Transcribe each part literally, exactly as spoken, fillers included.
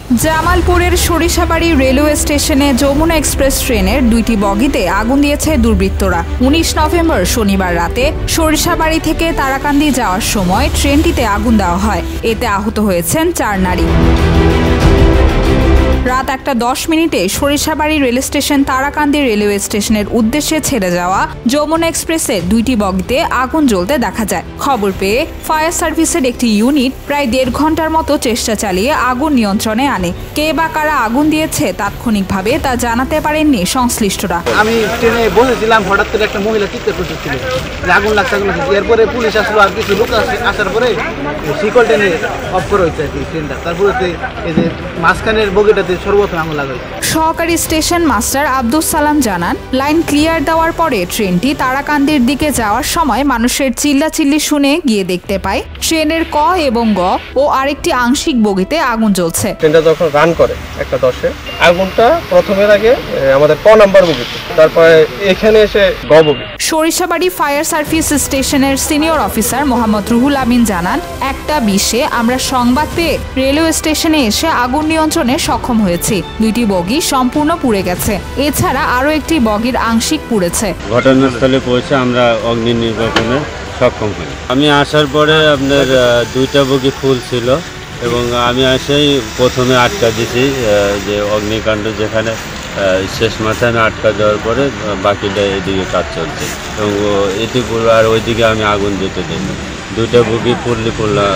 জামালপুরের সরিষাবাড়ি রেলওয়ে স্টেশনে যমুনা এক্সপ্রেস ট্রেনের দুইটি বগিতে আগুন দিয়েছে দুর্বৃত্তরা। উনিশ নভেম্বর শনিবার রাতে সরিষাবাড়ি থেকে তারাকান্দি যাওয়ার সময় ট্রেনটিতে আগুন দেওয়া হয়। এতে আহত হয়েছেন চার নারী। রাত একটা দশ মিনিটে Sarishabari rail station Tarakandi railway স্টেশনের উদ্দেশ্যে ছেড়ে যাওয়া যমুনা এক্সপ্রেসের দুইটি বগিতে আগুন জ্বলতে দেখা যায়। খবর পেয়ে ফায়ার সার্ভিসের একটি ইউনিট প্রায় দেড় ঘন্টার মতো চেষ্টা চালিয়ে আগুন নিয়ন্ত্রণে আনে। কে বা কারা আগুন দিয়েছে তাৎক্ষণিকভাবে তা জানাতে পারেননি সংশ্লিষ্টরা। আমি ট্রেনে বসেছিলাম, হঠাৎ করে একটা মহিলা চিৎকার করতেছিল আগুন লাগছে আগুন লাগছে। এরপরে পুলিশ আসলো, আর কিছু লোক আসার পরে শিকল টেনে অফ করা হয়েছে আর কি ট্রেনটা। তারপরে এই যে মাঝখানের বগিটাতে সর্বপ্রথম আগুন লাগাই। সহকারী স্টেশন মাস্টার আব্দুস সালাম জানান, লাইন ক্লিয়ার দেওয়ার পরে ট্রেনটি তারাকান্দির দিকে যাওয়ার সময় মানুষের চিল্লাচিল্লি শুনে গিয়ে দেখতে পায় ট্রেনের ক এবং গ ও আরেকটি আংশিক বগিতে আগুন জ্বলছে। ট্রেনটা যখন রান করে একটা দশে আগুনটা প্রথমের আগে আমাদের ক নাম্বার বগিতে, তারপরে এখানে এসে গ বগি। সরিষাবাড়ি ফায়ার সার্ভিস স্টেশনের সিনিয়র অফিসার মোহাম্মদ রুহুল আমিন জানান, একটা বিশে আমরা সংবাদ পেয়ে রেলওয়ে স্টেশনে এসে আগুন নিয়ন্ত্রণে সক্ষম হয়েছি। দুইটি বগি সম্পূর্ণ পুড়ে গেছে, এছাড়া আরো একটি বগির আংশিক পুড়েছে। ঘটনাস্থলে পৌঁছে আমরা অগ্নি নির্বাপনে সক্ষম হই। আমি আসার পরে আপনার দুইটা বগি ফুল ছিল এবং আমি এসেই প্রথমে আটকা দিয়েছি যে অগ্নিকাণ্ড যেখানে শেষ মাথায় আমি আটকা দেওয়ার পরে বাকিটা এদিকে কাজ চলছে এবং এদিকে আর ওইদিকে আমি আগুন দিতে দিই। দুইটা বগি ফুললি ফুল্লা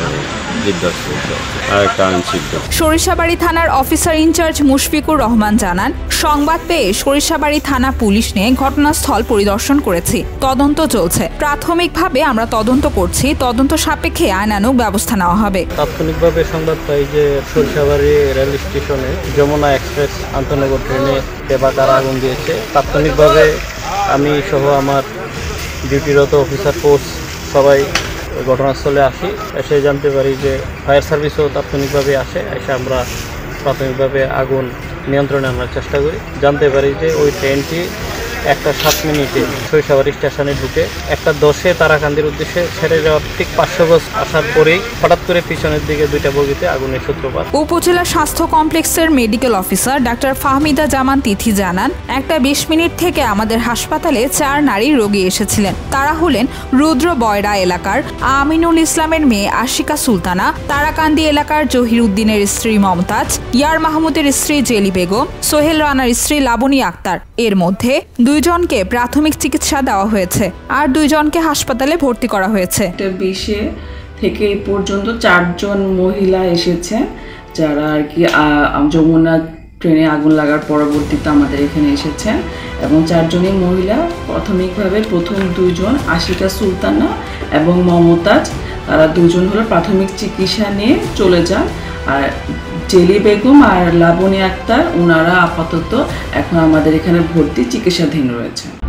সরিষাবাড়ি থানার অফিসার ইনচার্জ মুশফিকুর রহমান জানান, সংবাদ পেয়ে সরিষাবাড়ি থানা পুলিশ নিয়ে ঘটনাস্থল পরিদর্শন করেছি, তদন্ত চলছে। প্রাথমিকভাবে আমরা তদন্ত করছি, তদন্ত সাপেক্ষে আইনানুগ ব্যবস্থা নেওয়া হবে। তাৎক্ষণিকভাবে সংবাদ পাই যে সরিষাবাড়ি রেল স্টেশনে যমুনা এক্সপ্রেস আন্তনগর ট্রেনে কে বা কারা আগুন দিয়েছে। তাৎক্ষণিকভাবে আমি সহ আমার ডিউটিরত অফিসার ফোর্স সবাই ঘটনাস্থলে আসি, এসে জানতে পারি যে ফায়ার সার্ভিসও তাৎক্ষণিকভাবে আসে। এসে আমরা প্রাথমিকভাবে আগুন নিয়ন্ত্রণে আনার চেষ্টা করি। জানতে পারি যে ওই ট্রেনটি একটা সাত মিনিটে সরিষাবাড়ি স্টেশনে ঢুকে একটা দশে তারাকান্দির উদ্দেশ্যে ছেড়ে যাওয়ার ঠিক পাঁচশো গজ আসার পরেই হঠাৎ করে পিছনের দিকে দুইটা বগিতে আগুনের সূত্রপাত। উপজেলা স্বাস্থ্য কমপ্লেক্সের medical officer doctor Fahmida Zaman Tithi জানান, একটা বিশ মিনিট থেকে আমাদের হাসপাতালে চার নারী রোগী এসেছিলেন। তারা হলেন রুদ্র বয়রা এলাকার আমিনুল ইসলামের মেয়ে আশিকা সুলতানা, তারাকান্দি এলাকার জহির উদ্দিনের স্ত্রী মমতাজ, ইয়ার মাহমুদের স্ত্রী জেলি বেগম, সোহেল রানার স্ত্রী লাবনী আক্তার। এর মধ্যে দুইজনকে প্রাথমিক চিকিৎসা দেওয়া হয়েছে আর দুইজনকে হাসপাতালে ভর্তি করা হয়েছে। বিশে থেকে এই পর্যন্ত চারজন মহিলা এসেছে যারা আর কি যমুনা ট্রেনে আগুন লাগার পরবর্তীতে আমাদের এখানে এসেছেন এবং চারজনই মহিলা। প্রাথমিকভাবে প্রথম দুইজন আশিকা সুলতানা এবং মমতাজ, তারা দুজন হলো প্রাথমিক চিকিৎসা নিয়ে চলে যান। আর জেলি বেগম আর লাবনী আক্তার ওনারা আপাতত এখন আমাদের এখানে ভর্তি চিকিৎসাধীন রয়েছে।